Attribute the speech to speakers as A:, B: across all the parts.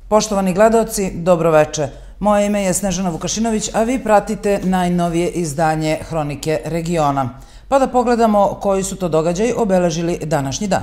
A: Poštovani gledaoci, dobroveče. Moje ime je Snežana Vukašinović, a vi pratite najnovije izdanje Hronike regiona. Pa da pogledamo koji su to događaji obeležili današnji dan.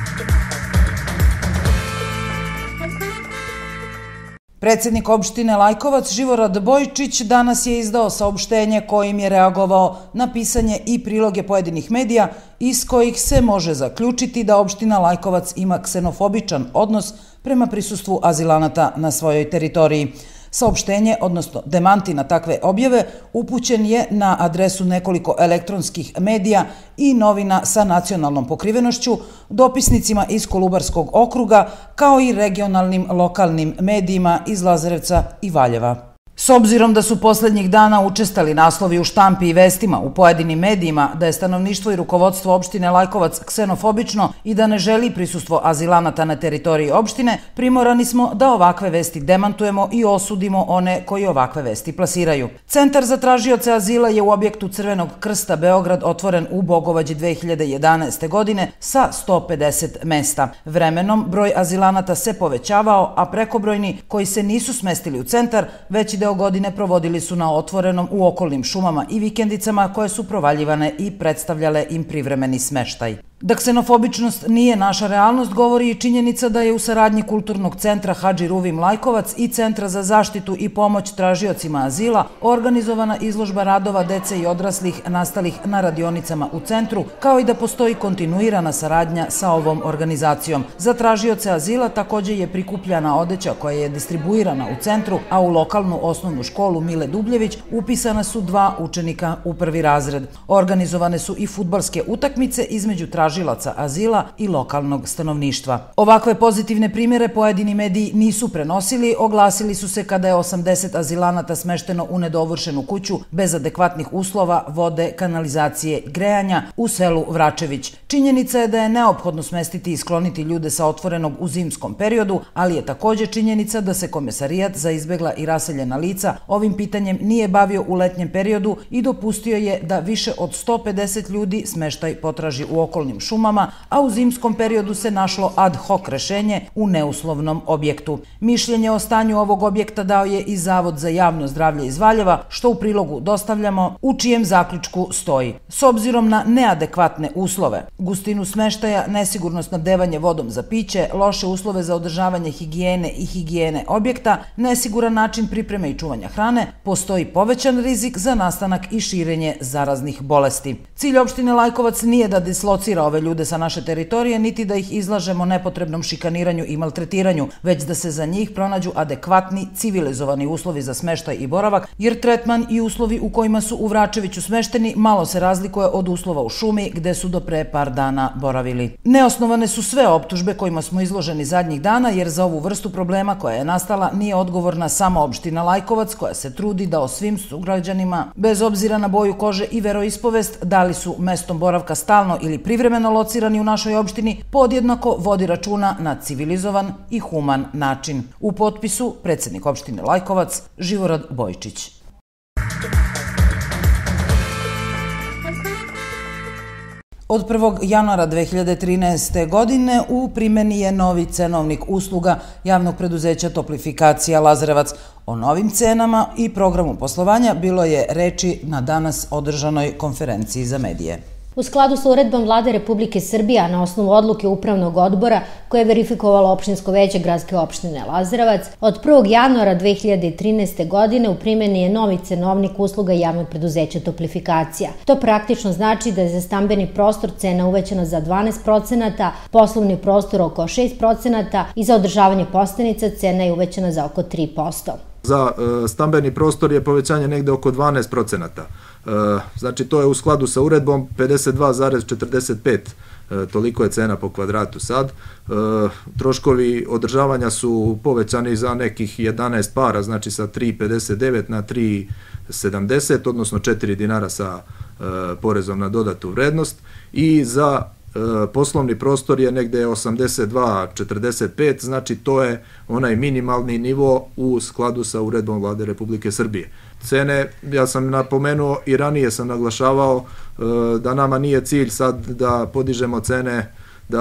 A: Predsednik opštine Lajkovac Živorad Bojčić danas je izdao saopštenje kojim je reagovao na pisanje i priloge pojedinih medija iz kojih se može zaključiti da opština Lajkovac ima ksenofobičan odnos prema prisustvu azilanata na svojoj teritoriji. Saopštenje, odnosno demanti na takve objave, upućen je na adresu nekoliko elektronskih medija i novina sa nacionalnom pokrivenošću, dopisnicima iz Kolubarskog okruga, kao i regionalnim lokalnim medijima iz Lazarevca i Valjeva. S obzirom da su poslednjih dana učestali naslovi u štampi i vestima u pojedinim medijima da je stanovništvo i rukovodstvo opštine Lajkovac ksenofobično i da ne želi prisustvo azilanata na teritoriji opštine, primorani smo da ovakve vesti demantujemo i osudimo one koji ovakve vesti plasiraju. Centar za tražioce azila je u objektu Crvenog krsta Beograd otvoren u Bogovađi 2011. godine sa 150 mesta. Vremenom broj azilanata se povećavao, a prekobrojni koji se nisu smestili u centar veći deo godine provodili su na otvorenom u okolnim šumama i vikendicama koje su provaljivane i predstavljale im privremeni smeštaj. Da ksenofobičnost nije naša realnost govori i činjenica da je u saradnji Kulturnog centra Hadži Ruvim Lajkovac i Centra za zaštitu i pomoć tražiocima azila organizovana izložba radova dece i odraslih nastalih na radionicama u centru, kao i da postoji kontinuirana saradnja sa ovom organizacijom. Za tražioce azila takođe je prikupljana odeća koja je distribuirana u centru, a u lokalnu osnovnu školu Mile Dubljević upisana su 2 učenika u 1. razred. Organizovane su i fudbalske utakmice između tražilaca azila i lokalnog stanovništva. Ovakve pozitivne primjere pojedini mediji nisu prenosili, oglasili su se kada je 80 azilanata smešteno u nedovršenu kuću bez adekvatnih uslova, vode, kanalizacije, grejanja u selu Vračević. Činjenica je da je neophodno smestiti i skloniti ljude sa otvorenog u zimskom periodu, ali je takođe činjenica da se Komesarijat za izbegla i raseljena lica ovim pitanjem nije bavio u letnjem periodu i dopustio je da više od 150 ljudi smeštaj potraži u okolnim šumama, a u zimskom periodu se našlo ad hoc rešenje u neuslovnom objektu. Mišljenje o stanju ovog objekta dao je i Zavod za javno zdravlje iz Valjeva, što u prilogu dostavljamo, u čijem zaključku stoji. S obzirom na neadekvatne uslove, gustinu smeštaja, nesigurno snabdevanje vodom za piće, loše uslove za održavanje higijene objekta, nesiguran način pripreme i čuvanja hrane, postoji povećan rizik za nastanak i širenje zaraznih bolesti. Cilj opštine Lajkovac nije da dislocira ove ljude sa naše teritorije, niti da ih izlažemo nepotrebnom šikaniranju i maltretiranju, već da se za njih pronađu adekvatni, civilizovani uslovi za smeštaj i boravak, jer tretman i uslovi u kojima su u Vračeviću smešteni malo se razlikuje od uslova u šumi gde su do pre par dana boravili. Neosnovane su sve optužbe kojima smo izloženi zadnjih dana, jer za ovu vrstu problema koja je nastala nije odgovorna samo opština Lajkovac, koja se trudi da o svim sugrađanima, bez obzira na boju kože i veroispovest, da li su mestom boravka stalno ili privremeno locirani u našoj opštini, podjednako vodi računa na civilizovan i human način. U potpisu predsednik opštine Lajkovac Živorad Bojčić. Od 1. januara 2013. godine u primjeni je novi cenovnik usluga javnog preduzeća Toplifikacija Lazarevac. O novim cenama i programu poslovanja bilo je reči na danas održanoj konferenciji za medije.
B: U skladu sa uredbom Vlade Republike Srbije, a na osnovu odluke Upravnog odbora koje je verifikovalo opštinsko veće gradske opštine Lazarevac, od 1. januara 2013. godine u primjeni je novi cenovnik usluga javnog preduzeća Toplifikacija. To praktično znači da je za stambeni prostor cena uvećana za 12%, poslovni prostor oko 6% i za održavanje postenica cena je uvećana za oko 3%.
C: Za stambeni prostor je povećanje negde oko 12%. Znači to je u skladu sa uredbom 52,45, toliko je cena po kvadratu sad. Troškovi održavanja su povećani za nekih 11 para, znači sa 3,59 na 3,70, odnosno 4 dinara sa porezom na dodatu vrednost, i za poslovni prostor je negde 82,45, znači to je onaj minimalni nivo u skladu sa uredbom Vlade Republike Srbije. Cene, ja sam napomenuo i ranije sam naglašavao da nama nije cilj sad da podižemo cene, da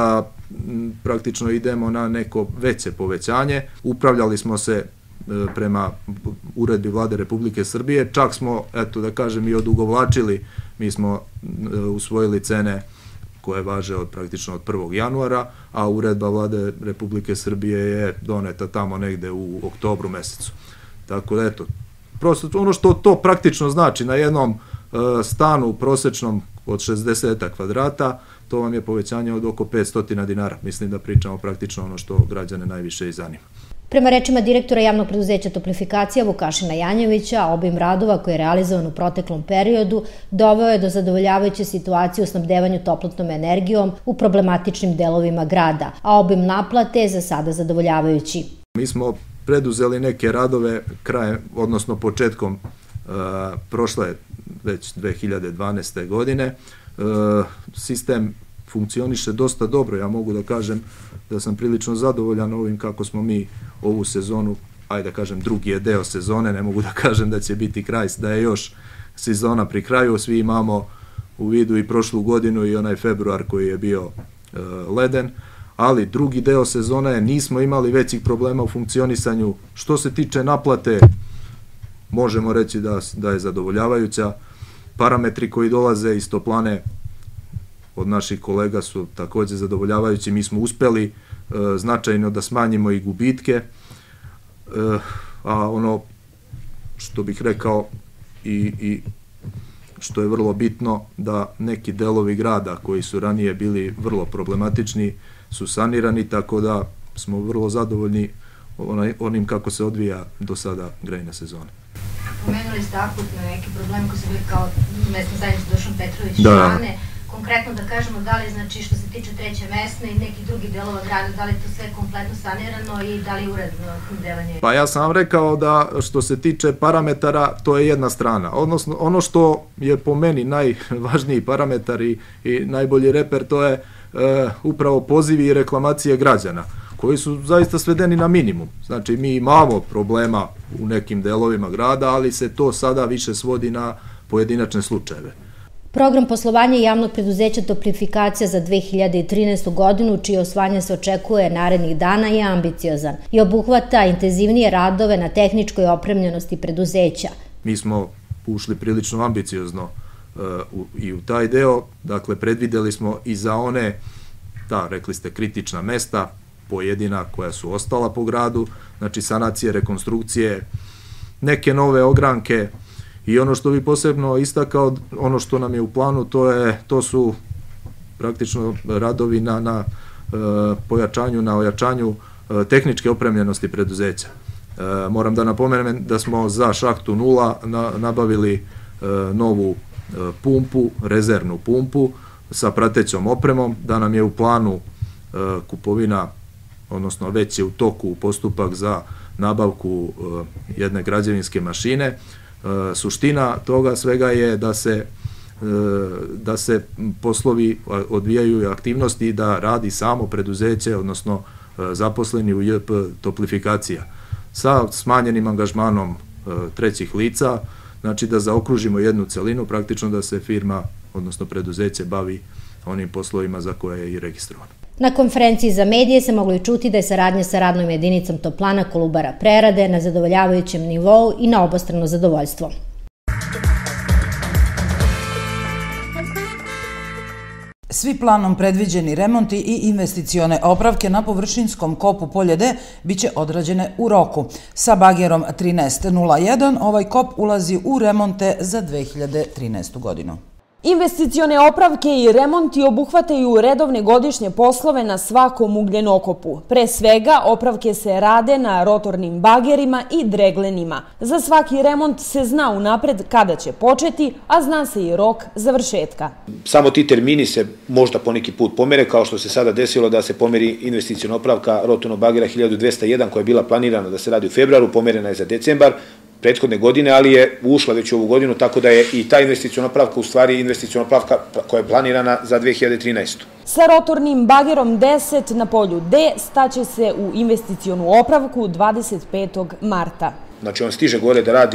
C: praktično idemo na neko veće povećanje. Upravljali smo se prema uredbi Vlade Republike Srbije, čak smo, eto da kažem, i odugovlačili, mi smo usvojili cene koje važe praktično od 1. januara, a uredba Vlade Republike Srbije je doneta tamo negde u oktobru mesecu. Tako da, eto, prosto ono što to praktično znači na jednom stanu prosečnom od 60 kvadrata, to vam je povećanje od oko 500 dinara. Mislim da pričamo praktično ono što građane najviše i zanima.
B: Prema rečima direktora javnog preduzeća Toplifikacija Vukašina Janjevića, obim radova koji je realizovan u proteklom periodu doveo je do zadovoljavajuće situacije u snabdevanju toplotnom energijom u problematičnim delovima grada, a obim naplate je za sada zadovoljavajući.
C: Mi smo preduzeli neke radove krajem, odnosno početkom prošle već 2012. godine. Sistem funkcioniše dosta dobro, ja mogu da kažem da sam prilično zadovoljan ovim kako smo mi ovu sezonu, ajde da kažem drugi je deo sezone, ne mogu da kažem da će biti kraj, da je još sezona pri kraju, svi imamo u vidu i prošlu godinu i onaj februar koji je bio leden, ali drugi deo sezone nismo imali većih problema u funkcionisanju. Što se tiče naplate, možemo reći da je zadovoljavajuća. Parametri koji dolaze iz toplane od naših kolega su takođe zadovoljavajući. Mi smo uspeli značajno da smanjimo i gubitke, a ono što bih rekao i što je vrlo bitno, da neki delovi grada koji su ranije bili vrlo problematični su sanirani, tako da smo vrlo zadovoljni onim kako se odvija do sada grejna sezona.
D: Pomenuli ste akutno neki problem koji su bili kao mesna zajednica Dušan Petrović Šane. Konkretno da kažemo, da li znači što se tiče treće mesne i nekih drugih delova grada, da li je to sve kompletno sanirano i da li je uredno snabdevanje?
C: Pa ja sam vam rekao da što se tiče parametara, to je jedna strana. Odnosno, ono što je po meni najvažniji parametar i najbolji reper, to je upravo pozivi i reklamacije građana, koji su zaista svedeni na minimum. Znači, mi imamo problema u nekim delovima grada, ali se to sada više svodi na pojedinačne slučajeve.
B: Program poslovanja javnog preduzeća Toplifikacija za 2013. godinu, čije osvajanje se očekuje narednih dana, je ambiciozan i obuhvata intenzivnije radove na tehničkoj opremljenosti preduzeća.
C: Mi smo ušli prilično ambiciozno i u taj deo, dakle predvideli smo i za one, rekli ste, kritična mesta, pojedina koja su ostala po gradu, znači sanacije, rekonstrukcije, neke nove ogranke. I ono što bi posebno istakao, ono što nam je u planu, to su praktično radovi na pojačanju, na ojačanju tehničke opremljenosti preduzeća. Moram da napomenem da smo za šahtu 0 nabavili novu pumpu, rezervnu pumpu sa pratećom opremom, da nam je u planu kupovina, odnosno već je u toku postupak za nabavku jedne građevinske mašine. Suština toga svega je da se poslovi odvijaju i aktivnosti da radi samo preduzeće, odnosno zaposleni u JP Toplifikacija, sa smanjenim angažmanom trećih lica, znači da zaokružimo jednu celinu, praktično da se firma, odnosno preduzeće, bavi onim poslovima za koje je i registrovano.
B: Na konferenciji za medije se moglo i čuti da je saradnja sa radnom jedinicom Toplana Kolubara prerade na zadovoljavajućem nivou i na obostrano zadovoljstvo.
A: Svi planom predviđeni remonti i investicione opravke na površinskom kopu Polje D biće odrađene u roku. Sa bagerom 1301 ovaj kop ulazi u remonte za 2013. godinu.
E: Investicione opravke i remonti obuhvataju redovne godišnje poslove na svakom ugljenokopu. Pre svega, opravke se rade na rotornim bagerima i dreglenima. Za svaki remont se zna unapred kada će početi, a zna se i rok završetka.
F: Samo ti termini se možda poneki put pomere, kao što se sada desilo da se pomeri investiciona opravka rotornog bagera 1201 koja je bila planirana da se radi u februaru, pomerena je za decembar prethodne godine, ali je ušla već u ovu godinu, tako da je i ta investiciona opravka u stvari investiciona opravka koja je planirana za 2013.
E: Sa rotornim bagerom 10 na polju D staće se u investicionu opravku 25. marta.
F: Znači on stiže gore da radi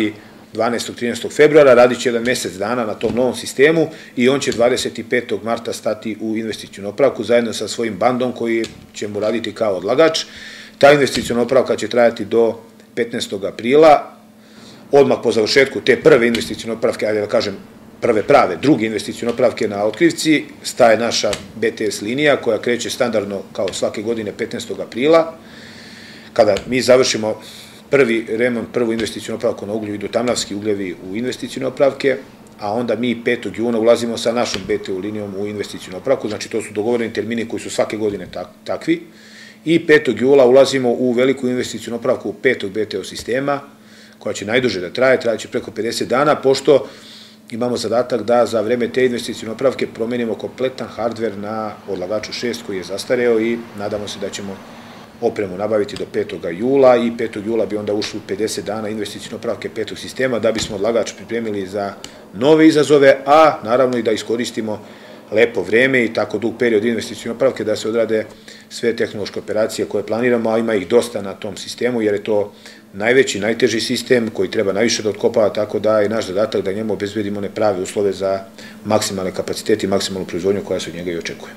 F: 12. 13. februara, radit će jedan mesec dana na tom novom sistemu i on će 25. marta stati u investicionu opravku zajedno sa svojim bandom koji će mu raditi kao odlagač. Ta investiciona opravka će trajati do 15. aprila, odmah po završetku te prve investicione opravke, ali da kažem prve prave, druge investicione opravke na Otkrivci, staje naša BTS linija koja kreće standardno kao svake godine 15. aprila. Kada mi završimo prvi remont, prvu investicionu opravku na uglju, idu tamnavski ugljevi u investicione opravke, a onda mi 5. juna ulazimo sa našom BTU linijom u investicionu opravku, znači to su dogovoreni termini koji su svake godine takvi, i 5. jula ulazimo u veliku investicionu opravku 5. BTO sistema, koja će najduže da trajeće preko 50 dana, pošto imamo zadatak da za vreme te investicione opravke promenimo kompletan hardver na odlagaču 6 koji je zastareo i nadamo se da ćemo opremu nabaviti do 5. jula i 5. jula bi onda ušli 50 dana investicione opravke 5. sistema da bismo odlagač pripremili za nove izazove, a naravno i da iskoristimo lepo vreme i tako dug period investicione opravke da se odrade sve tehnološke operacije koje planiramo, a ima ih dosta na tom sistemu jer je to najveći, najteži sistem koji treba najviše da otkopava, tako da je naš zadatak da njemu obezbedimo one prave uslove za maksimalne kapacitete i maksimalnu proizvodnju koja se od njega i očekuje.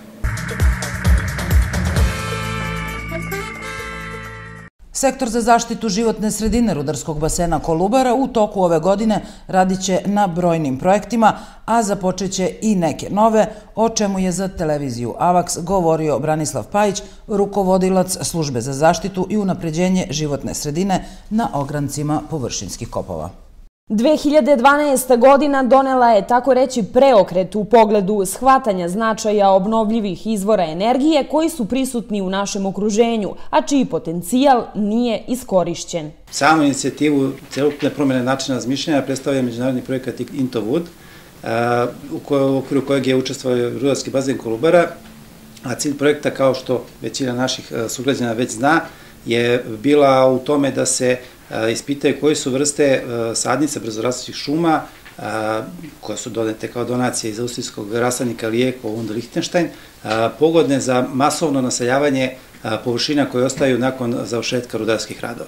A: Sektor za zaštitu životne sredine rudarskog basena Kolubara u toku ove godine radit će na brojnim projektima, a započeće i neke nove, o čemu je za televiziju Avaks govorio Branislav Pajić, rukovodilac službe za zaštitu i unapređenje životne sredine na ograncima površinskih kopova.
E: 2012. godina donela je tako reći preokret u pogledu shvatanja značaja obnovljivih izvora energije koji su prisutni u našem okruženju, a čiji potencijal nije iskorišćen.
G: Samu inicijativu celokupne promjene načina razmišljanja predstavlja međunarodni projekat Into Wood, u okviru kojeg je učestvovao rudarski bazen Kolubara, a cilj projekta, kao što većina naših sugrađana već zna, je bila u tome da se ispitaju koje su vrste sadnica brzorastućih šuma koje su donete kao donacije iz austrijskog rasadnika Lijeko und Lichtenstein, pogodne za masovno naseljavanje površina koje ostaju nakon završetka rudarskih radova.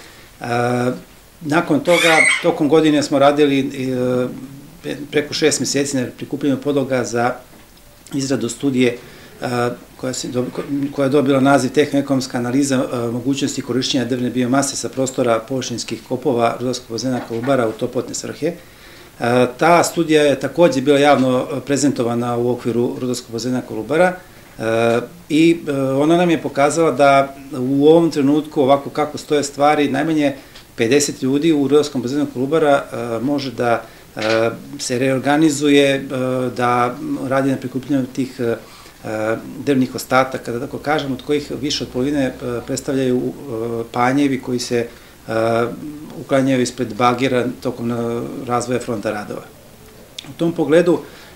G: Nakon toga, tokom godine smo radili preko 6 meseci na prikupljenju podloga za izradu studije koja je dobila naziv Tehno-ekonomska analiza mogućnosti korišćenja drvne biomase sa prostora površinskih kopova rudarskog bazena Kolubara u toplotne svrhe. Ta studija je takođe bila javno prezentovana u okviru rudarskog bazena Kolubara i ona nam je pokazala da u ovom trenutku, ovako kako stoje stvari, najmanje 50 ljudi u rudarskom bazenu Kolubara može da se reorganizuje, da radi na prikupljenju tih drvnih ostataka, da tako kažem, od kojih više od polovine predstavljaju panjevi koji se uklanjaju ispred bagera tokom razvoja fronta radova. U tom pogledu,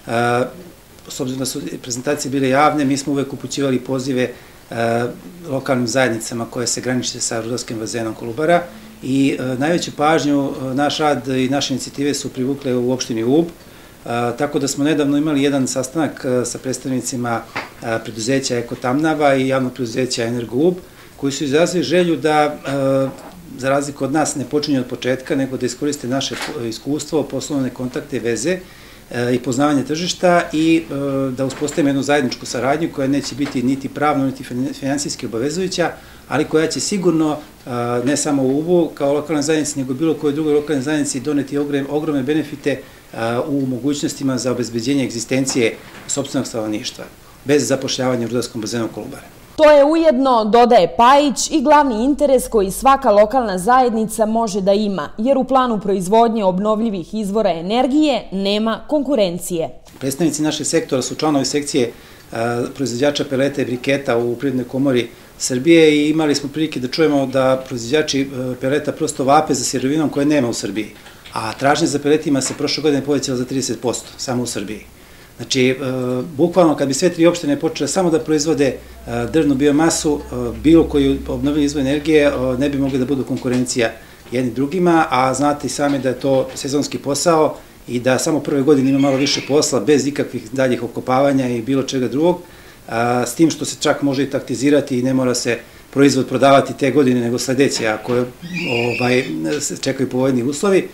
G: s obzirom da su prezentacije bile javne, mi smo uvek upućivali pozive lokalnim zajednicama koje se graniče sa rudarskim bazenom Kolubara i najveću pažnju naš rad i naše inicijative su privukle u opštini Ub, tako da smo nedavno imali jedan sastanak sa predstavnicima preduzeća Eko Tamnava i javnog preduzeća Energo Ub, koji su izrazili želju da, za razliku od nas, ne počinju od početka, nego da iskoriste naše iskustvo, poslovne kontakte, veze i poznavanje tržišta i da uspostavimo jednu zajedničku saradnju koja neće biti niti pravno, niti finansijski obavezujuća, ali koja će sigurno, ne samo u Ubu kao lokalne zajednice, nego bilo koje druge lokalne zajednice doneti ogromne benefite u mogućnostima za obezbeđenje egzistencije sopstvenog stanovništva, bez zapošljavanja u rudarskom bazenu Kolubara.
E: To je ujedno, dodaje Pajić, i glavni interes koji svaka lokalna zajednica može da ima, jer u planu proizvodnje obnovljivih izvora energije nema konkurencije.
G: Predstavnici našeg sektora su članovi sekcije proizvođača peleta i briketa u Privrednoj komori Srbije i imali smo prilike da čujemo da proizvođači peleta prosto vape za sirovinom koje nema u Srbiji, a tražnje za peletima se prošle godine povećala za 30%, samo u Srbiji. Znači, bukvalno kad bi sve tri opštine počele samo da proizvode drvnu biomasu, bilo koji obnovljivi izvor energije ne bi mogli da budu konkurencija jedni drugima, a znate i sami da je to sezonski posao i da samo prve godine ima malo više posla bez ikakvih daljih okopavanja i bilo čega drugog, s tim što se čak može i taktizirati i ne mora se proizvod prodavati te godine nego sledeće, ako se čekaju povoljni uslovi.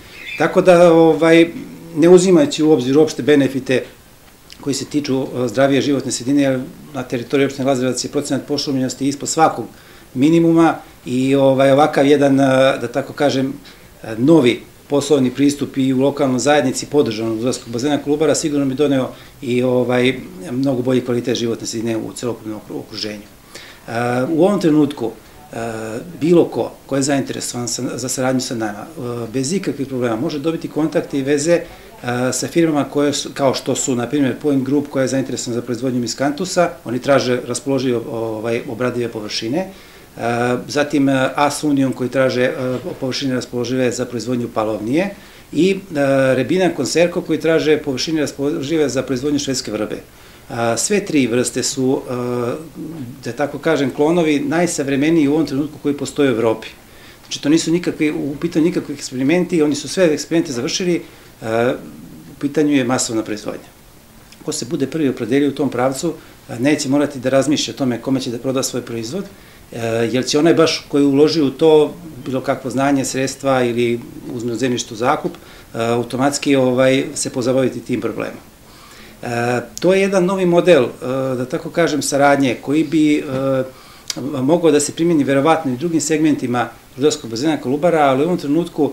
G: Tako da, ne uzimajući u obzir uopšte benefite koji se tiču zdravije životne sredine, jer na teritoriji opštine Lazarevac je procenat pošumljenosti ispod svakog minimuma i ovakav jedan, da tako kažem, novi poslovni pristup i u lokalnoj zajednici podržanog Rudarskog bazena Kolubara sigurno bi doneo i mnogo bolji kvalitet životne sredine u celokupnom okruženju. U ovom trenutku bilo ko je zainteresovan za saradnju sa nama, bez ikakvih problema, može dobiti kontakte i veze sa firmama kao što su, na primjer, Point Group koja je zainteresovana za proizvodnju miskantusa, oni traže raspoložive obradive površine, zatim AS Union koji traže površine raspoložive za proizvodnju palovnije i Rebina Konserko koji traže površine raspoložive za proizvodnju švedske vrbe. Sve tri vrste su, da tako kažem, klonovi najsavremeniji u ovom trenutku koji postoje u Evropi. Znači, to nisu u pitanju nikakvi eksperimenti, oni su sve eksperimente završili, u pitanju je masovna proizvodnja. Ko se bude prvi opredelio u tom pravcu, neće morati da razmišlja o tome kome će da proda svoj proizvod, jer će onaj baš koji uloži u to, bilo kakvo znanje, sredstva ili uzme zemljište u zakup, automatski se pozabaviti tim problemom. To je jedan novi model, da tako kažem, saradnje koji bi mogao da se primjeni verovatno i drugim segmentima Rudarskog bazena Kolubara, ali u ovom trenutku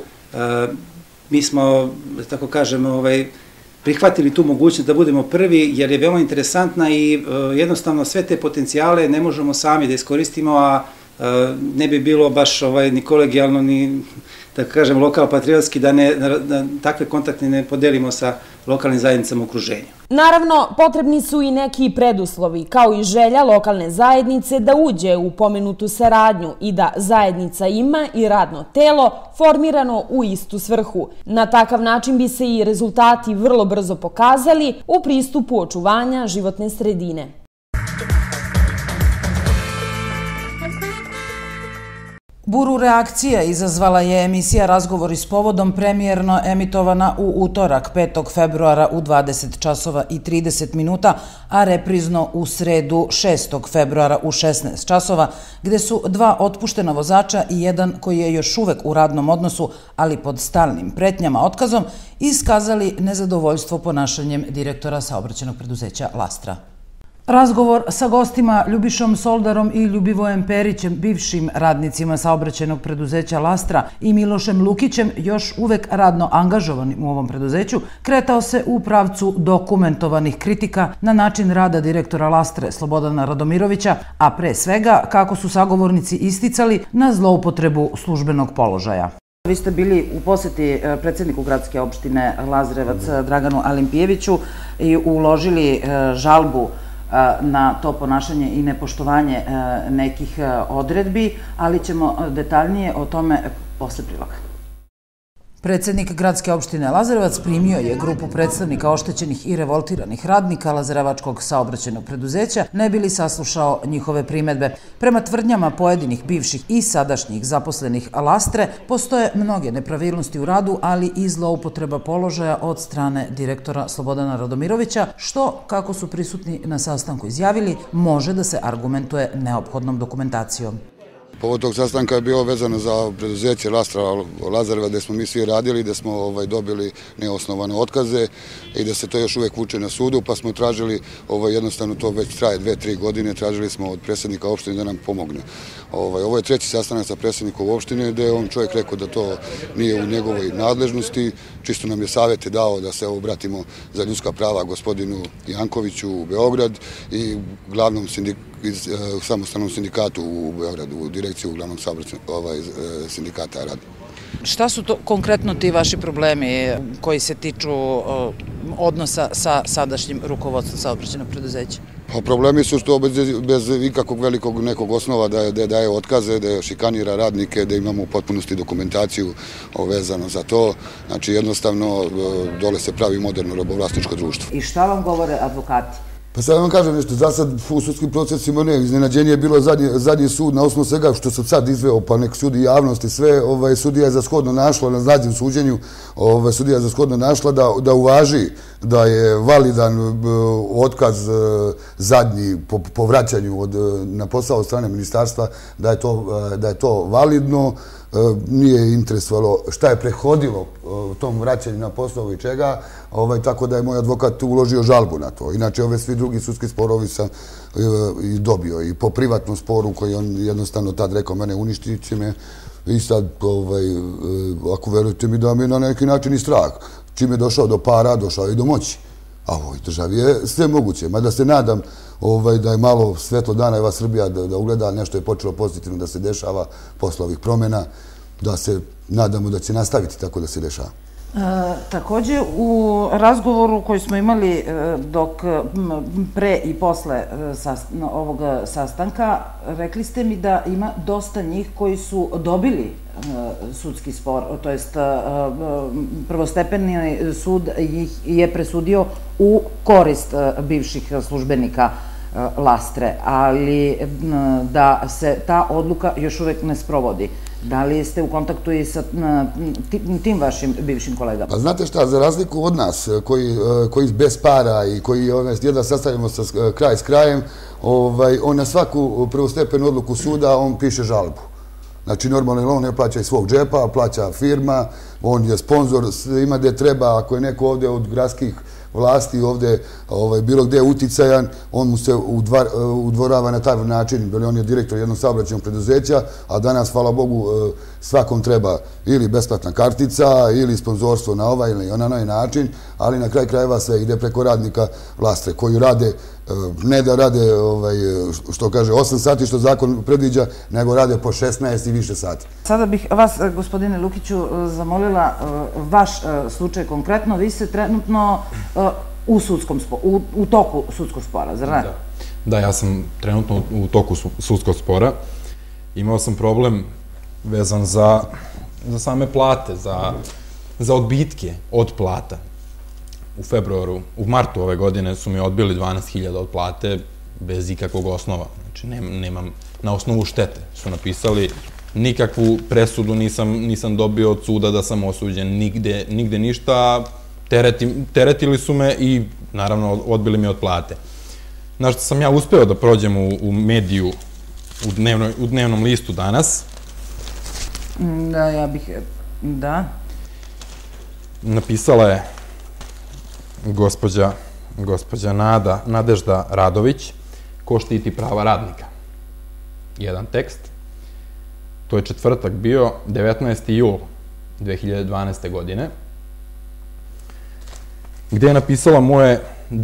G: mi smo, da tako kažem, prihvatili tu mogućnost da budemo prvi, jer je veoma interesantna i jednostavno sve te potencijale ne možemo sami da iskoristimo, a ne bi bilo baš ni kolegijalno, ni, da kažem, lokal patriotski, da takve kontakte ne podelimo sa lokalnim zajednicama u okruženju.
E: Naravno, potrebni su i neki preduslovi, kao i želja lokalne zajednice da uđe u pomenutu saradnju i da zajednica ima i radno telo formirano u istu svrhu. Na takav način bi se i rezultati vrlo brzo pokazali u pristupu očuvanja životne sredine.
A: Buru reakcija izazvala je emisija Razgovori s povodom, premijerno emitovana u utorak 5. februara u 20 časova i 30 minuta, a reprizno u sredu 6. februara u 16 časova, gde su 2 otpuštena vozača i jedan koji je još uvek u radnom odnosu, ali pod stalnim pretnjama otkazom, iskazali nezadovoljstvo ponašanjem direktora saobraćajnog preduzeća Lastra. Razgovor sa gostima Ljubišom Soldarom i Ljubivojem Perićem, bivšim radnicima saobraćajnog preduzeća Lastra, i Milošem Lukićem, još uvek radno angažovanim u ovom preduzeću, kretao se u pravcu dokumentovanih kritika na način rada direktora Lastre Slobodana Radomirovića, a pre svega, kako su sagovornici isticali, na zloupotrebu službenog položaja. Vi ste bili u poseti predsjedniku gradske opštine Lazarevac Draganu Alimpijeviću i uložili žalbu na to ponašanje i nepoštovanje nekih odredbi, ali ćemo detaljnije o tome posle priloga. Predsjednik gradske opštine Lazarevac primio je grupu predstavnika oštećenih i revoltiranih radnika Lazarevačkog saobraćajnog preduzeća, ne bi li saslušao njihove primedbe. Prema tvrdnjama pojedinih bivših i sadašnjih zaposlenih Lastre, postoje mnoge nepravilnosti u radu, ali i zloupotreba položaja od strane direktora Slobodana Radomirovića, što, kako su prisutni na sastanku izjavili, može da se argumentuje neophodnom dokumentacijom.
H: Povod tog sastanka je bio vezano za preduzeće Lastra Lazarevac, gde smo mi svi radili, gde smo dobili neosnovane otkaze i da se to još uvek vuče na sudu, pa smo tražili, jednostavno to već traje 2-3 godine, tražili smo od predsjednika opštine da nam pomogne. Ovo je 3. sastanak sa predsjednikom opštine, gde je on čovjek rekao da to nije u njegovoj nadležnosti, čisto nam je savjete dao da se obratimo za ljudska prava gospodinu Jankoviću u Beograd i glavnom samostalnom sindikatu u Beogradu, u direkciju glavnog sindikata rada.
A: Šta su to konkretno ti vaši problemi koji se tiču odnosa sa sadašnjim rukovodstvom saobraćajnog preduzeća?
H: Problemi su što bez ikakvog velikog nekog osnova da daje otkaze, da šikanira radnike, da imamo u potpunosti dokumentaciju vezano za to. Znači jednostavno dole se pravi moderno robovlasničko društvo.
A: I šta vam govore advokati?
H: Pa sad vam kažem nešto, za sad u sudskim procesima ne, iznenađenje je bilo zadnji sud na osnovu svega što sam sad izveo, pa nek sudi javnosti sve, sudija je za shodno našla na zadnjem suđenju, sudija je za shodno našla da uvaži da je validan otkaz zadnji po vraćanju na posao od strane ministarstva, da je to validno. nije interesovalo šta je prehodilo tom vraćanju na posao i čega, tako da je moj advokat uložio žalbu na to. Inače, ove svi drugi sudski sporovi sam i dobio i po privatnom sporu koji on jednostavno tad rekao mene uništit će me i sad, ako verujete mi da mi je na neki način i strah. Čim je došao do para, došao i do moći. A u ovoj državi je sve moguće. Mada se nadam da je malo svetlo dana Eva Srbija da ugleda, nešto je počelo pozitivno da se dešava posle ovih promjena, da se nadamo da će nastaviti tako da se dešava.
A: Takođe, u razgovoru koji smo imali dok pre i posle ovog sastanka, rekli ste mi da ima dosta njih koji su dobili sudski spor, to jest prvostepeni sud je presudio u korist bivših službenika Lastre, ali da se ta odluka još uvek ne sprovodi. Da li ste u kontaktu i sa tim vašim bivšim kolegama?
H: Pa znate šta, za razliku od nas, koji bez para i koji jedva sastavljamo kraj s krajem, on na svaku prvostepenu odluku suda, on piše žalbu. Znači, normalno on ne plaća iz svog džepa, plaća firma, on je sponsor, ima gde treba, ako je neko ovde od gradskih vlasti, ovde bilo gde uticajan, on mu se udvorava na taj način, on je direktor jednog saobraćajnog preduzeća, a danas, hvala Bogu, svakom treba ili besplatna kartica, ili sponzorstvo na ovaj ili onaj način, ali na kraj krajeva sve ide preko radnika Lastre, koji rade, ne da rade, što kaže, 8 sati, što zakon predviđa, nego rade po 16 i više sati.
A: Sada bih vas, gospodine Lukiću, zamolila vaš slučaj konkretno. Vi ste trenutno u toku sudskog spora, zar ne?
I: Da, ja sam trenutno u toku sudskog spora. Imao sam problem vezan za same plate, za odbitke od plata. U martu ove godine su mi odbili 12.000 od plate bez ikakvog osnova. Znači, nemam, na osnovu štete su napisali, nikakvu presudu nisam dobio od suda da sam osuđen, nigde ništa, teretili su me i naravno odbili mi od plate. Na što sam ja uspeo da prođem u mediju, u dnevnom listu danas.
A: Da.
I: Napisala je gospođa Nadežda Radović, ko štiti prava radnika. Jedan tekst. To je četvrtak bio, 19. jul 2012. godine, gde je napisala moje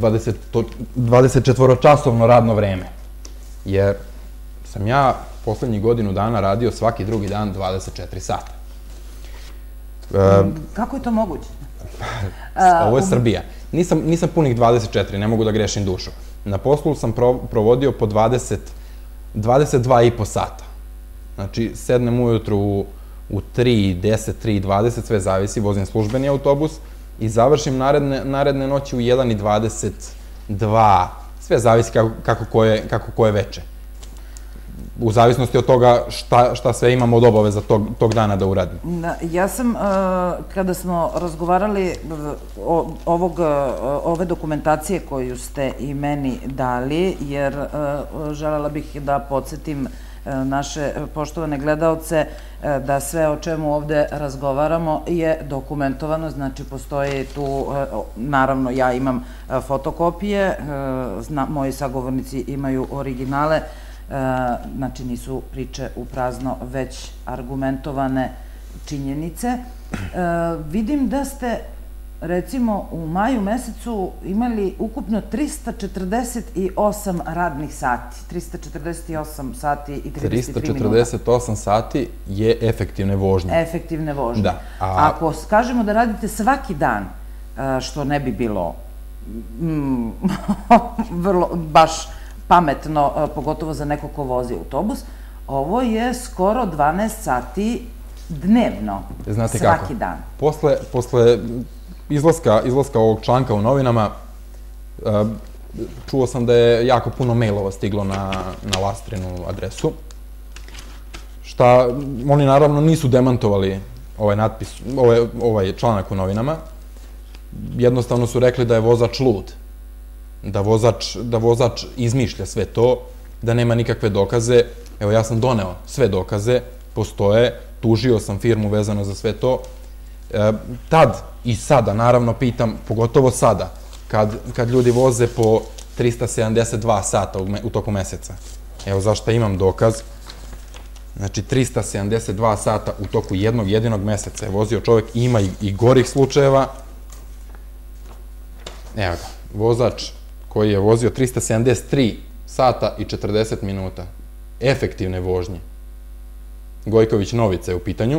I: 24-časovno radno vreme. Jer sam ja poslednjih godinu dana radio svaki drugi dan 24 sata.
A: Kako je to moguće?
I: Ovo je Srbija. Nisam punih 24, ne mogu da grešim dušu. Na poslu sam provodio po 22,5 sata. Znači, sednem ujutru u 3:10, 3:20, sve zavisi, vozim službeni autobus i završim naredne noći u 1:22, sve zavisi kako koje veče. U zavisnosti od toga šta sve imam od obaveza tog dana da uradim.
A: Ja sam, kada smo razgovarali ove dokumentacije koju ste i meni dali, jer želela bih da podsjetim naše poštovane gledaoce da sve o čemu ovde razgovaramo je dokumentovano, znači postoji tu, naravno ja imam fotokopije, moji sagovornici imaju originale, znači nisu priče u prazno, već argumentovane činjenice. Vidim da ste, recimo, u maju mesecu imali ukupno 348 radnih sati. 348 sati i 33 minuta.
I: 348 sati je efektivne vožnje.
A: Efektivne vožnje.
I: Da.
A: Ako kažemo da radite svaki dan, što ne bi bilo vrlo, baš pametno, pogotovo za neko ko vozi autobus, ovo je skoro 12 sati dnevno, svaki dan.
I: Posle izlaska ovog članka u novinama, čuo sam da je jako puno mailova stiglo na Lastrinu adresu, šta oni naravno nisu demantovali ovaj članak u novinama, jednostavno su rekli da je vozač lud, da vozač izmišlja sve to, da nema nikakve dokaze. Evo, ja sam doneo sve dokaze, postoje, tužio sam firmu vezano za sve to. Tad i sada, naravno, pitam, pogotovo sada, kad ljudi voze po 372 sata u toku meseca. Evo zašto imam dokaz. Znači, 372 sata u toku jednog jedinog meseca je vozio čovjek, ima i gorih slučajeva. Evo ga, vozač koji je vozio 373 sata i 40 minuta efektivne vožnje. Gojković Novica je u pitanju.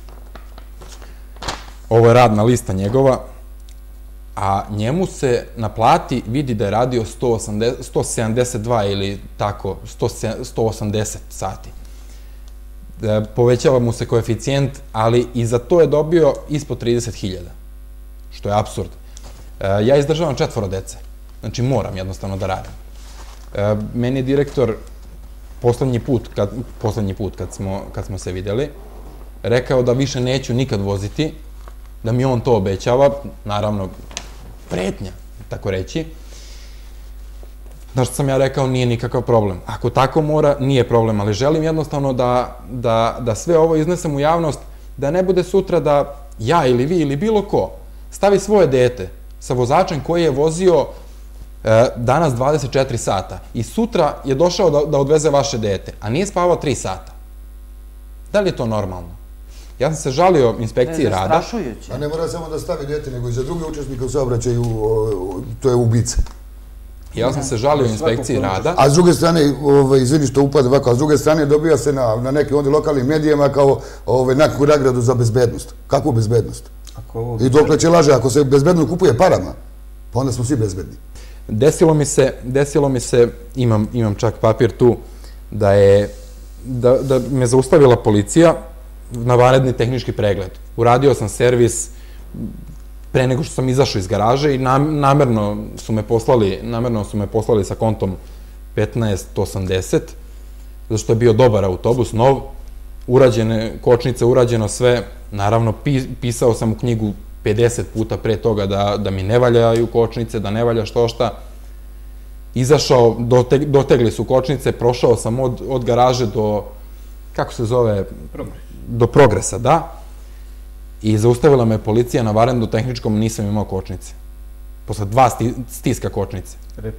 I: Ovo je radna lista njegova, a njemu se na plati vidi da je radio 172 ili tako, 180 sati. Povećava mu se koeficijent, ali i za to je dobio ispod 30.000, što je apsurd. Ja izdržavam 4 dece, znači moram jednostavno da radim. Meni je direktor poslednji put kad smo se videli, rekao da više neću nikad voziti, da mi on to obećava, naravno pretnja, tako reći. Na što sam ja rekao, nije nikakav problem. Ako tako mora, nije problem, ali želim jednostavno da sve ovo iznesem u javnost, da ne bude sutra da ja ili vi ili bilo ko stavi svoje dete sa vozačem koji je vozio danas 24 sata i sutra je došao da odveze vaše dete, a nije spavao 3 sata. Da li je to normalno? Ja sam se žalio inspekciji rada.
H: A ne mora samo da stavi dete, nego i za druge učesnike u saobraćaju, to je ubica.
I: Ja sam se žalio inspekciji rada.
H: A s druge strane, izvini što upada ovako, a s druge strane dobija se na nekim ovdje lokalnim medijama kao nekakvu nagradu za bezbednost. Kakvu bezbednost? I dokle će laže, ako se bezbedno kupuje parama, pa onda smo svi bezbedni.
I: Desilo mi se, imam čak papir tu, da me zaustavila policija na vanredni tehnički pregled. Uradio sam servis pre nego što sam izašao iz garaže i namerno su me poslali sa kontom 1580, zato što je bio dobar autobus, nov, urađene kočnice, urađeno sve. Naravno, pisao sam u knjigu 50 puta pre toga da mi ne valjaju kočnice, da ne valja što šta. Izašao, dotegli su kočnice, prošao sam od garaže do, kako se zove? Do Progresa, da. I zaustavila me policija na vanrednom tehničkom, nisam imao kočnice. Posle 2 stiska kočnice.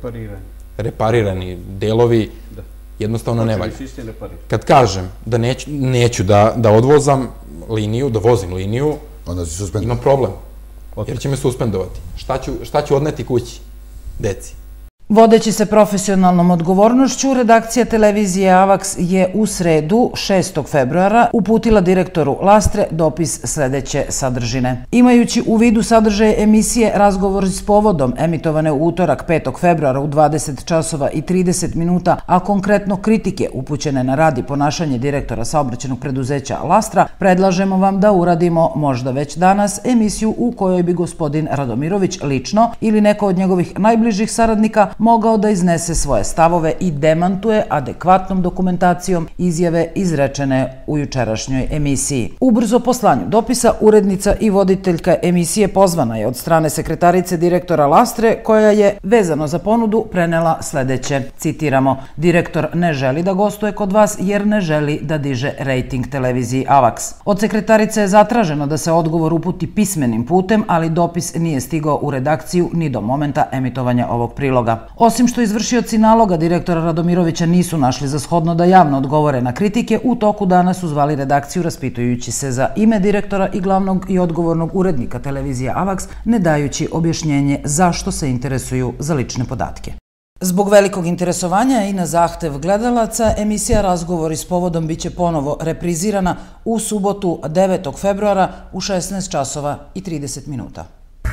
I: Reparirani delovi, jednostavno ne valja. Kad kažem da neću da odvozam liniju, da vozim liniju, imam problem, jer će me suspendovati. Šta ću odneti kući, deci?
A: Vodeći se profesionalnom odgovornošću, redakcija televizije AVAX je u sredu 6. februara uputila direktoru Lastre dopis sledeće sadržine. Imajući u vidu sadržaje emisije Razgovor s povodom, emitovane u utorak 5. februara u 20 časova i 30 minuta, a konkretno kritike upućene na rad i ponašanje direktora saobraćajnog preduzeća Lastra, predlažemo vam da uradimo možda već danas emisiju u kojoj bi gospodin Radomirović lično ili neko od njegovih najbližih saradnika mogao da iznese svoje stavove i demantuje adekvatnom dokumentacijom izjave izrečene u jučerašnjoj emisiji. Ubrzo poslanju dopisa urednica i voditeljka emisije pozvana je od strane sekretarice direktora Lastre, koja je vezano za ponudu prenela sledeće. Citiramo: direktor ne želi da gostuje kod vas jer ne želi da diže rejting televiziji AVAX. Od sekretarice je zatraženo da se odgovor uputi pismenim putem, ali dopis nije stigao u redakciju ni do momenta emitovanja ovog priloga. Osim što izvršioci naloga direktora Radomirovića nisu našli za shodno da javno odgovore na kritike, u toku dana su zvali redakciju raspitujući se za ime direktora i glavnog i odgovornog urednika televizije AVAX, ne dajući objašnjenje zašto se interesuju za lične podatke. Zbog velikog interesovanja i na zahtev gledalaca, emisija Razgovori s povodom biće ponovo reprizirana u subotu 9. februara u 16 časova i 30 minuta.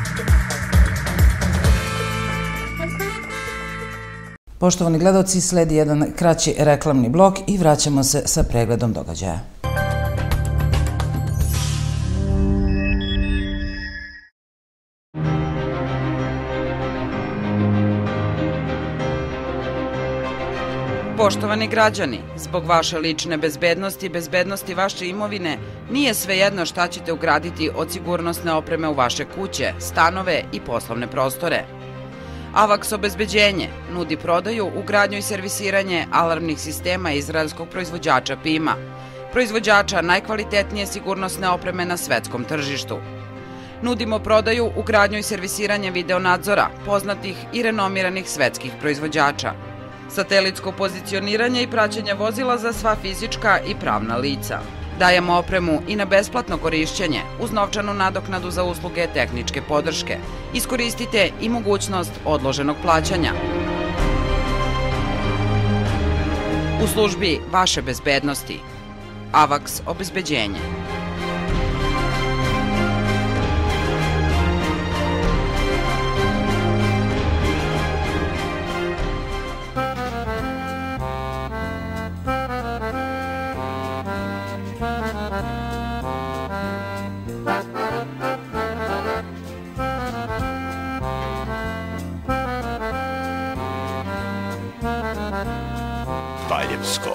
A: Poštovani gledalci, sledi jedan kraći reklamni blok i vraćamo se sa pregledom događaja.
J: Poštovani građani, zbog vaše lične bezbednosti i bezbednosti vaše imovine, nije svejedno šta ćete ugraditi od sigurnosne opreme u vaše kuće, stanove i poslovne prostore. AVAX obezbeđenje nudi prodaju, ugradnju i servisiranje alarmnih sistema izraelskog proizvođača PIMA. proizvođača najkvalitetnije sigurnosne opreme na svetskom tržištu. Nudimo prodaju, ugradnju i servisiranje videonadzora, poznatih i renomiranih svetskih proizvođača, satelitsko pozicioniranje i praćenje vozila za sva fizička i pravna lica. Dajemo opremu i na besplatno korišćenje uz novčanu nadoknadu za usluge tehničke podrške. Iskoristite i mogućnost odloženog plaćanja. U službi vaše bezbednosti. AVAX obezbeđenje.
K: Valjevsko.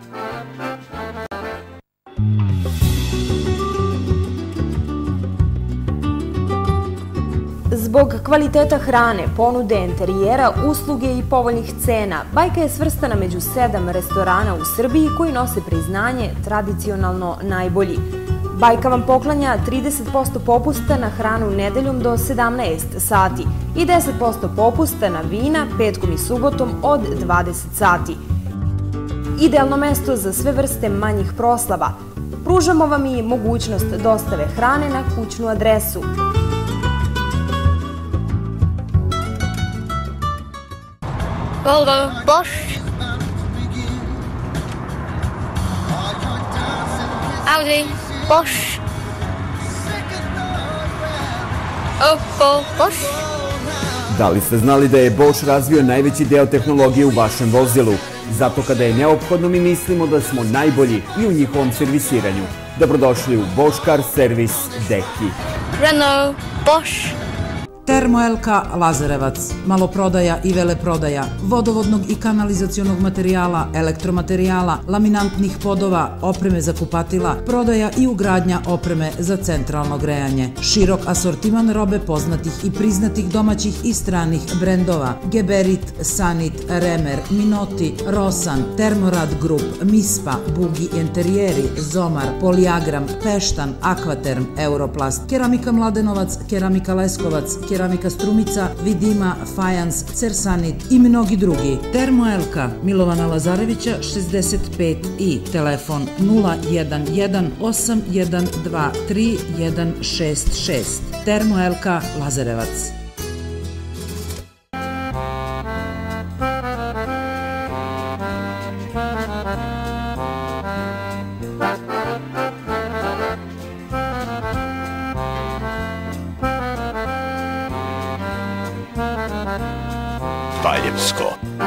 E: Zbog kvaliteta hrane, ponude interijera, usluge i povoljnih cena, Bajka je svrstana među 7 restorana u Srbiji koji nose priznanje tradicionalno najbolji. Bajka vam poklanja 30% popusta na hranu nedeljom do 17 sati i 10% popusta na vina petkom i subotom od 20 sati. Idealno mesto za sve vrste manjih proslava. Pružamo vam i mogućnost dostave hrane na kućnu adresu.
L: Volvo, Bosch, Audi, Bosch, Opel, Bosch.
M: Da li ste znali da je Bosch razvio najveći deo tehnologije u vašem vozilu? Zato kada je neophodno mi mislimo da smo najbolji i u njihovom servisiranju. Dobrodošli u Bosch Car Service Deki.
L: Renault, Bosch.
A: Termoelka Lazarevac, maloprodaja i veleprodaja, vodovodnog i kanalizacionog materijala, elektromaterijala, laminantnih podova, opreme za kupatila, prodaja i ugradnja opreme za centralno grejanje. Širok asortiman robe poznatih i priznatih domaćih i stranih brendova. Geberit, Sanit, Remer, Minoti, Rosan, Termorad Grup, Mispa, Bugi Interijeri, Zomar, Poliagram, Peštan, Akvaterm, Europlast, Keramika Mladenovac, Keramika Leskovac, Keramika Strumica, Vidima, Fajans, Cersanit i mnogi drugi. Termoelka Milovana Lazarevića 65 i telefon 011 8123 166. Termoelka Lazarevac.
K: Valjevsko.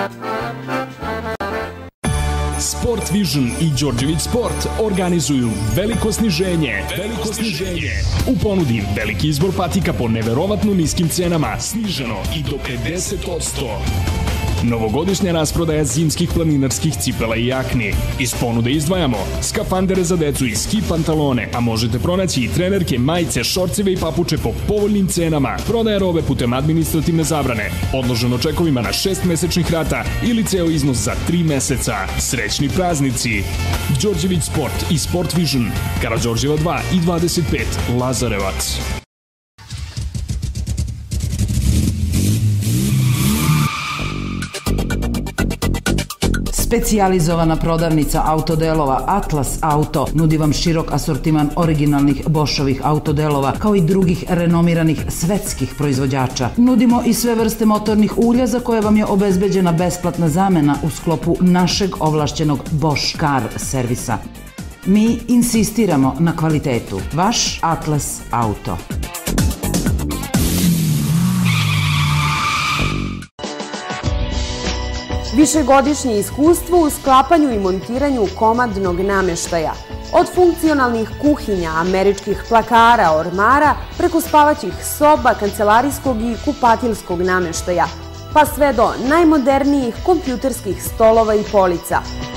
N: Sport Vision i Đorđević Sport organizuju veliko sniženje. U ponudi veliki izbor patika po neverovatno niskim cenama, sniženo i do 50%. Novogodišnja rasprodaja zimskih planinarskih cipela i jakni. Iz ponude izdvajamo skafandere za decu i ski pantalone, a možete pronaći i trenerke, majice, šorceve i papuče po povoljnim cenama. Prodaja robe putem administrativne zabrane, odloženo čekovima na 6 mesečnih rata ili ceo iznos za 3 meseca. Srećni praznici! Đorđević Sport i Sport Vision, Karađorđeva 2 i 25, Lazarevac.
A: Specijalizovana prodavnica autodelova Atlas Auto nudi vam širok asortiman originalnih Boschovih autodelova kao i drugih renomiranih svetskih proizvođača. Nudimo i sve vrste motornih ulja za koje vam je obezbeđena besplatna zamena u sklopu našeg ovlašćenog Bosch Car servisa. Mi insistiramo na kvalitetu. Vaš Atlas Auto.
E: Višegodišnje iskustvo u sklapanju i montiranju komadnog nameštaja. Od funkcionalnih kuhinja, američkih plakara, ormara, preko spavaćih soba, kancelarijskog i kupatilskog nameštaja, pa sve do najmodernijih kompjuterskih stolova i polica.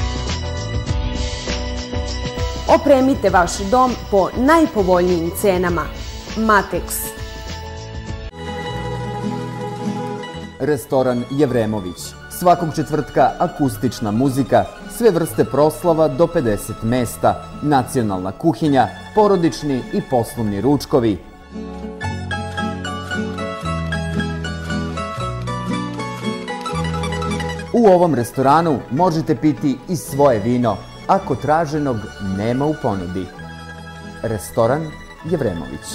E: Opremite vaš dom po najpovoljnijim cenama. Matex.
M: Restoran Jevremović. Svakog četvrtka akustična muzika, sve vrste proslava do 50 mesta, nacionalna kuhinja, porodični i poslovni ručkovi. U ovom restoranu možete piti i svoje vino, ako traženog nema u ponudi. Restoran Jevremović.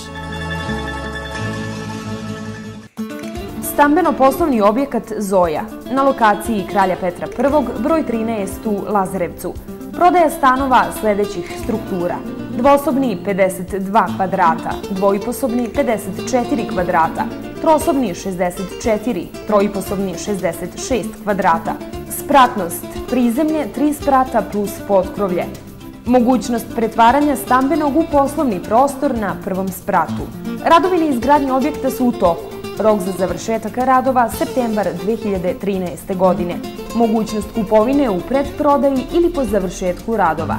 E: Stambeno-poslovni objekat Zoja na lokaciji Kralja Petra I, broj 13 u Lazarevcu. Prodaja stanova sledećih struktura. Dvosobni 52 kvadrata, dvoiposobni 54 kvadrata, trosobni 64, troiposobni 66 kvadrata. Spratnost prizemlje 3 sprata plus potkrovlje. Mogućnost pretvaranja stambenog u poslovni prostor na prvom spratu. Radovi na izgradnji objekta su u toku. Rok za završetak radova septembar 2013. godine. Mogućnost kupovine u predprodaji ili po završetku radova.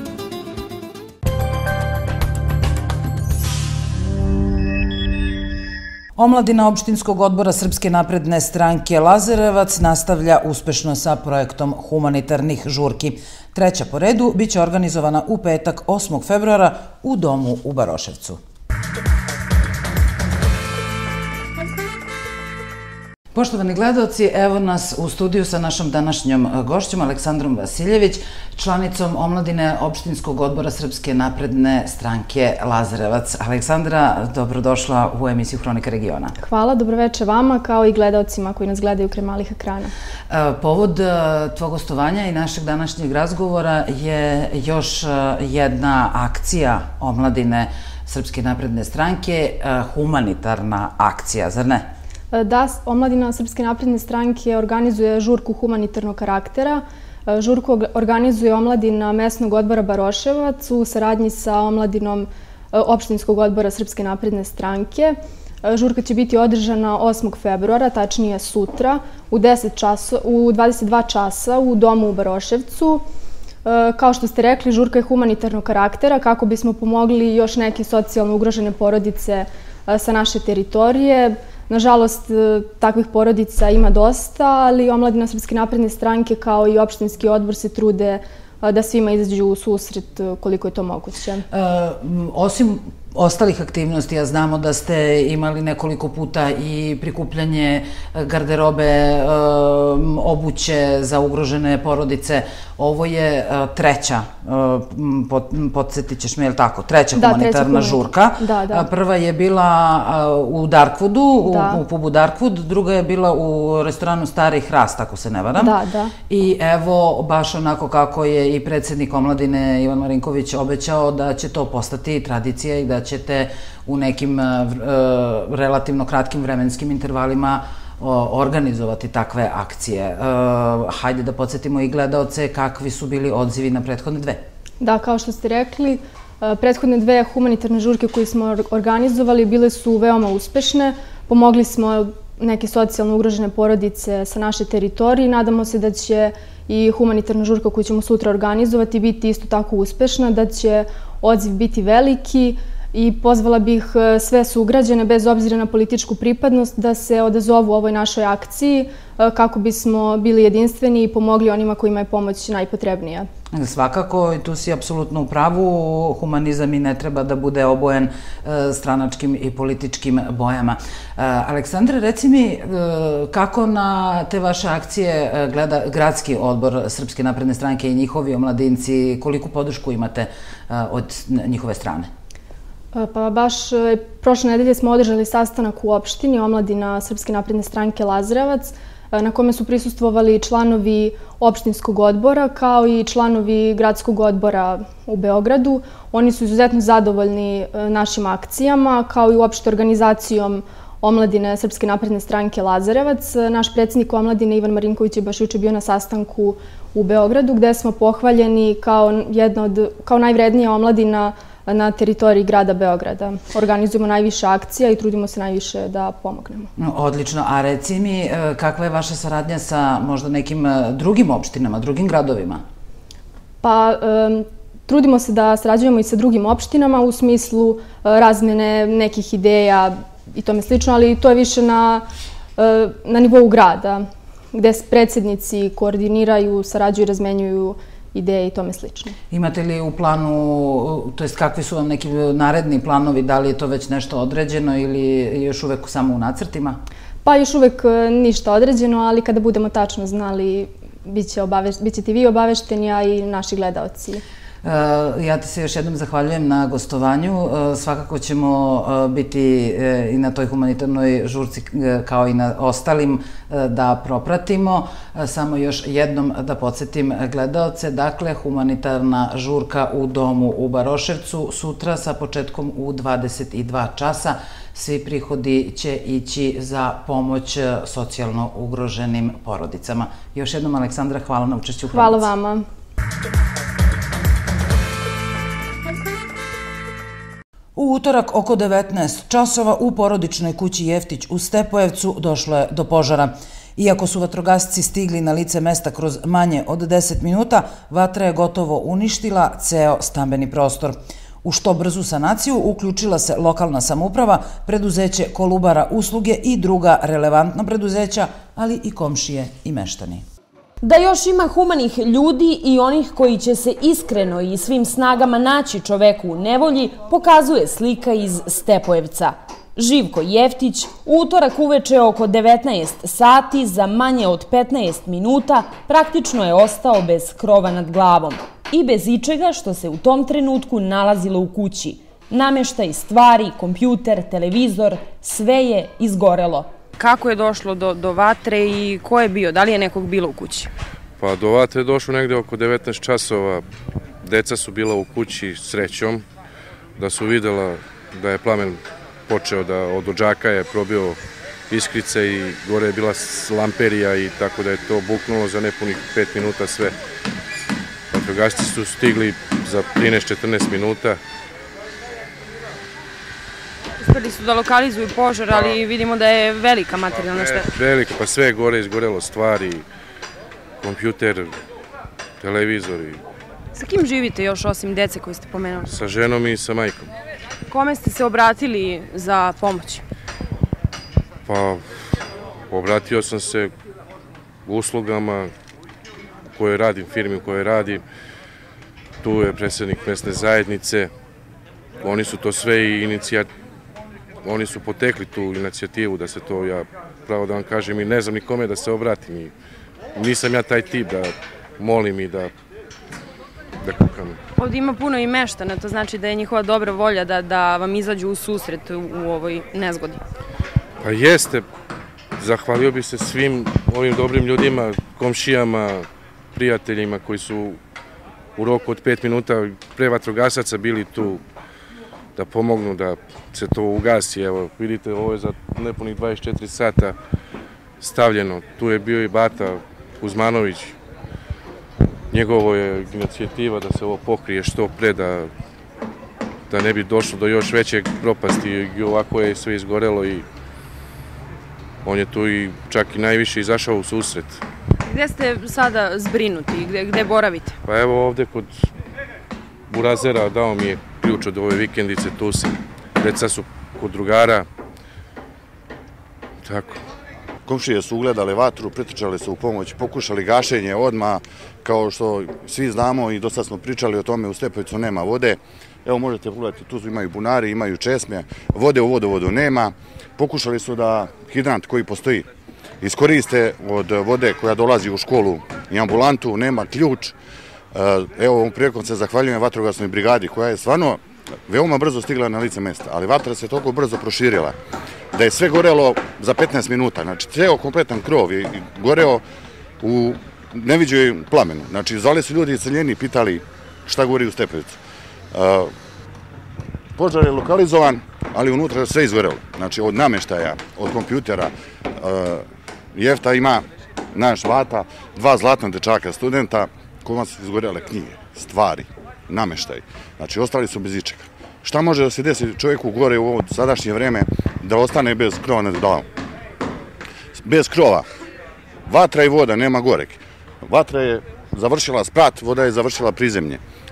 A: Omladina opštinskog odbora Srpske napredne stranke Lazarevac nastavlja uspešno sa projektom humanitarnih žurki. Treća po redu biće organizovana u petak 8. februara u domu u Baroševcu. Poštovani gledaoci, evo nas u studiju sa našom današnjom gošćom Aleksandrom Vasiljević, članicom omladine opštinskog odbora Srpske napredne stranke Lazarevac. Aleksandra, dobrodošla u emisiju Hronika regiona.
K: Hvala, dobroveče vama kao i gledaocima koji nas gledaju kraj malih ekrana.
A: Povod tvog gostovanja i našeg današnjeg razgovora je još jedna akcija omladine Srpske napredne stranke, humanitarna akcija, zar ne?
K: Da, omladina Srpske napredne stranke organizuje žurku humanitarnog karaktera. Žurku organizuje omladina mesnog odbora Baroševac u saradnji sa omladinom opštinskog odbora Srpske napredne stranke. Žurka će biti održana 8. februara, tačnije sutra, u 22 časa u domu u Baroševcu. Kao što ste rekli, žurka je humanitarnog karaktera kako bismo pomogli još neke socijalno ugrožene porodice sa naše teritorije. Nažalost, takvih porodica ima dosta, ali omladina Srpske napredne stranke kao i opštinski odbor se trude da svima izađu u susret koliko je to moguće.
A: Osim ostalih aktivnosti, ja znamo da ste imali nekoliko puta i prikupljanje garderobe, obuće za ugrožene porodice. Ovo je treća, podsjetit ćeš me, je li tako, treća humanitarna žurka. Prva je bila u Darkwoodu, u pubu Darkwood, druga je bila u restoranu Stari Hrast, ako se ne varam. I evo, baš onako kako je i predsjednik omladine Ivan Marinković obećao da će to postati tradicija i da ćete u nekim relativno kratkim vremenskim intervalima organizovati takve akcije. Hajde da podsjetimo i gledaoce kakvi su bili odzivi na prethodne dve.
K: Da, kao što ste rekli, prethodne dve humanitarne žurke koje smo organizovali bile su veoma uspešne. Pomogli smo neke socijalno ugrožene porodice sa naše teritorije. Nadamo se da će i humanitarna žurka koju ćemo sutra organizovati biti isto tako uspešna, da će odziv biti veliki. I pozvala bih sve sugrađane, bez obzira na političku pripadnost, da se odazovu ovoj našoj akciji kako bismo bili jedinstveni i pomogli onima kojima je pomoć najpotrebnija.
A: Svakako, tu si apsolutno u pravu, humanizam i ne treba da bude obojen stranačkim i političkim bojama. Aleksandre, reci mi kako na te vaše akcije gleda gradski odbor Srpske napredne stranke i njihovi omladinci, koliku podršku imate od njihove strane?
K: Pa baš prošle nedelje smo održali sastanak u opštini omladina Srpske napredne stranke Lazarevac, na kome su prisustvovali članovi opštinskog odbora kao i članovi gradskog odbora u Beogradu. Oni su izuzetno zadovoljni našim akcijama, kao i uopšte organizacijom omladine Srpske napredne stranke Lazarevac. Naš predsjednik omladine Ivan Marinković je baš juče bio na sastanku u Beogradu, gde smo pohvaljeni kao najvrednija omladina na teritoriji grada Beograda. Organizujemo najviše akcija i trudimo se najviše da pomognemo.
A: Odlično. A reci mi, kakva je vaša saradnja sa možda nekim drugim opštinama, drugim gradovima?
K: Pa, trudimo se da sarađujemo i sa drugim opštinama u smislu razmene nekih ideja i tome slično, ali to je više na nivou grada. gde predsjednici koordiniraju, sarađuju i razmenjuju ideje i tome slično.
A: Imate li u planu, to jest kakvi su vam neki naredni planovi, da li je to već nešto određeno ili je još uvek samo u nacrtima?
K: Pa još uvek ništa određeno, ali kada budemo tačno znali, bit ćete vi obavešteni, a i naši gledaoci.
A: Ja ti se još jednom zahvaljujem na gostovanju. Svakako ćemo biti i na toj humanitarnoj žurci kao i na ostalim da propratimo. Samo još jednom da podsjetim gledaoce. Dakle, humanitarna žurka u domu u Baroševcu sutra sa početkom u 22 časa. Svi prihodi će ići za pomoć socijalno ugroženim porodicama. Još jednom, Aleksandra, hvala na učešću u Hronici.
K: Hvala vama.
A: U utorak oko 19 časova u porodičnoj kući Jeftić u Stepojevcu došlo je do požara. Iako su vatrogasci stigli na lice mesta kroz manje od 10 minuta, vatra je gotovo uništila ceo stambeni prostor. U što brzu sanaciju uključila se lokalna samouprava, preduzeće Kolubara usluge i druga relevantna preduzeća, ali i komšije i meštani.
E: Da još ima humanih ljudi i onih koji će se iskreno i svim snagama naći čoveku u nevolji, pokazuje slika iz Stepojevca. Živko Jeftić u utorak uveče oko 19 sati za manje od 15 minuta praktično je ostao bez krova nad glavom i bez ičega što se u tom trenutku nalazilo u kući. Nameštaj, stvari, kompjuter, televizor, sve je izgorelo.
O: Kako je došlo do vatre i ko je bio? Da li je nekog bilo u kući?
P: Pa do vatre je došlo negde oko 19 časova. Deca su bila u kući srećom, da su videla da je plamen počeo da od odžaka je probio iskrice i gore je bila lamperija i tako da je to buknulo za nepunih 5 minuta sve. Vatrogasci su stigli za 13-14 minuta.
O: Uspeli su da lokalizuju požar, ali vidimo da je velika materijalna šteta.
P: Velika, pa sve je gore izgorelo, stvari, kompjuter, televizori.
O: Sa kim živite još osim dece koje ste pomenuli?
P: Sa ženom i sa majkom.
O: Kome ste se obratili za pomoć?
P: Pa, obratio sam se uslugama koje radim, firmi koje radim. Tu je predsjednik mesne zajednice. Oni su to sve i oni su potekli tu inicijativu da se to, ja pravo da vam kažem, i ne znam nikome da se obratim. Nisam ja taj tip da molim i da kukam.
O: Ovdje ima puno i meštana, to znači da je njihova dobra volja da vam izađu u susret u ovoj nezgodi.
P: Pa jeste. Zahvalio bi se svim ovim dobrim ljudima, komšijama, prijateljima koji su u roku od 5 minuta pre vatrogasaca bili tu da pomognu da se to ugasi. Evo, vidite, ovo je za nepunih 24 sata stavljeno. Tu je bio i Bata Kuzmanović. Njegovo je inicijativa da se ovo pokrije što pre, da ne bi došlo do još većeg propasti. I ovako je sve izgorelo i on je tu i čak i najviše izašao u susret.
O: Gde ste sada zbrinuti? Gde boravite?
P: Pa evo ovde kod Burazera, dao mi je ključ od ove vikendice, tu sam. Deca su kod drugara. Tako.
Q: Komšije su ugledale vatru, pritrčale se u pomoć, pokušali gašenje odmah, kao što svi znamo i dosta smo pričali o tome, u Stepojevcu nema vode. Evo možete pogledati, tu imaju bunari, imaju česme, vode u vodovodu nema. Pokušali su da hidrant koji postoji iskoriste od vode koja dolazi u školu i ambulantu, nema ključ. Evo ovom prilikom se zahvaljujem vatrogasnoj brigadi koja je stvarno veoma brzo stigla na lice mesta, ali vatra se toliko brzo proširila da je sve gorelo za 15 minuta. Znači, ceo kompletan krov je goreo u neviđoj plamenu. Znači, zvali su ljudi iseljeni, pitali šta gori u Stepojevcu. Požar je lokalizovan, ali unutra je sve izgorelo. Znači, od nameštaja, od kompjutera, Jefta ima naš Vata, 2 zlatna dečaka studenta, kojima su izgorele knjige, stvari, nameštaj. Znači, ostali su bez ičega. Šta može da se desi čovjeku gore u ovo sadašnje vreme da ostane bez krova nad glavom? Bez krova. Vatra i voda, nema gorek. Vatra je završila sprat, voda je završila prizemlje.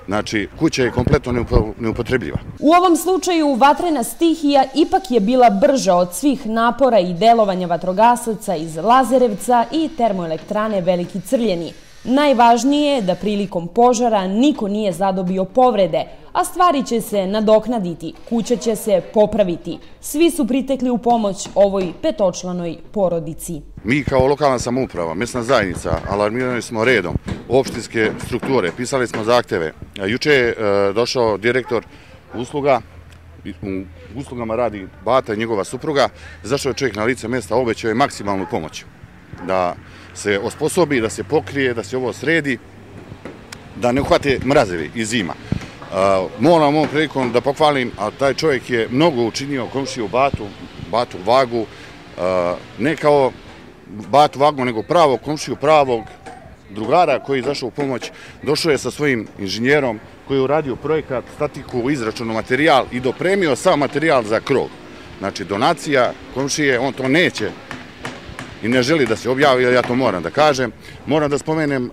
Q: Znači, kuća je kompletno neupotrebljiva.
E: U ovom slučaju vatrena stihija ipak je bila brža od svih napora i delovanja vatrogasaca iz Lazarevca i termoelektrane Veliki Crljeni. Najvažnije je da prilikom požara niko nije zadobio povrede, a stvari će se nadoknaditi, kuća će se popraviti. Svi su pritekli u pomoć ovoj petočlanoj porodici.
Q: Mi kao lokalna samouprava, mesna zajednica, alarmirali smo redom opštinske strukture, pisali smo zahteve. Juče je došao direktor usluga, u uslugama radi bata i njegova supruga, zašto je čovjek na lice mesta, obećao je maksimalnu pomoć. Da se osposobi, da se pokrije, da se ovo sredi, da ne uhvate mrazevi i zima. Moram ovom prilikom da pohvalim, a taj čovjek je mnogo učinio komšiju Batu Vagu, ne kao Batu Vagu, nego pravog komšiju, pravog drugara koji je izašao u pomoć, došao je sa svojim inženjerom koji je uradio projekat, statiku, izračunu, materijal i dopremio sam materijal za krov. Znači, donacija komšije, on to neće i ne želi da se objavi, ja to moram da kažem. Moram da spomenem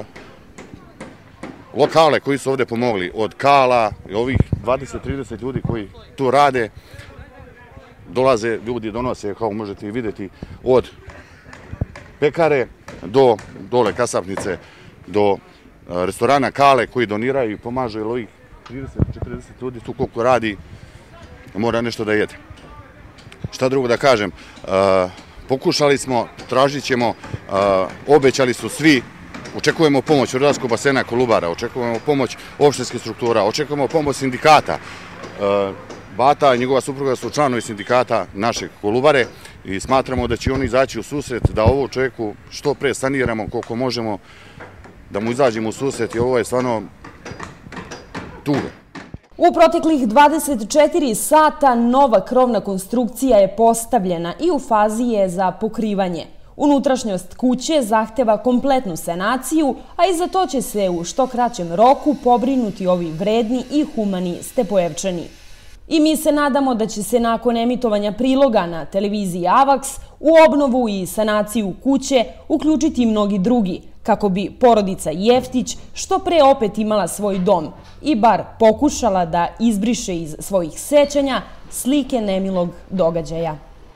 Q: lokale koji su ovde pomogli, od Kala i ovih 20-30 ljudi koji tu rade. Dolaze, ljudi donose, kao možete i vidjeti, od pekare do dole kasapnice, do restorana Kale koji doniraju i pomažu, jer ovih 30-40 ljudi tu koliko radi, mora nešto da jede. Šta drugo da kažem, pokušali smo, tražit ćemo, obećali su svi, očekujemo pomoć Rudarskog basena Kolubara, očekujemo pomoć opštinskih struktura, očekujemo pomoć sindikata. Bata i njegova supruga su članovi sindikata naše Kolubare i smatramo da će oni izaći u susret, da ovo čovjeku što pre saniramo koliko možemo, da mu izađemo u susret i ovo je stvarno tuga.
E: U proteklih 24 sata nova krovna konstrukcija je postavljena i u fazi je za pokrivanje. Unutrašnjost kuće zahteva kompletnu sanaciju, a i za to će se u što kraćem roku pobrinuti ovi vredni i humani Stepojevčani. I mi se nadamo da će se nakon emitovanja priloga na televiziji AVAX u obnovu i sanaciju kuće uključiti mnogi drugi, kako bi porodica Jeftić što pre opet imala svoj dom i bar pokušala da izbriše iz svojih sećanja slike nemilog događaja.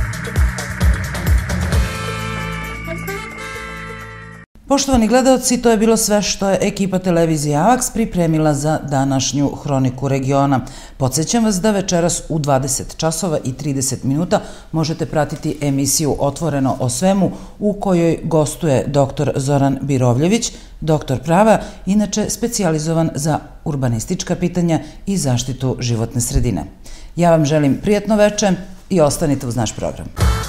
A: Poštovani gledaoci, to je bilo sve što je ekipa televizije AVAX pripremila za današnju Hroniku regiona. Podsjećam vas da večeras u 20 časova i 30 minuta možete pratiti emisiju Otvoreno o svemu u kojoj gostuje dr. Zoran Birovljević, doktor prava, inače specijalizovan za urbanistička pitanja i zaštitu životne sredine. Ja vam želim prijatno veče i ostanite uz naš program.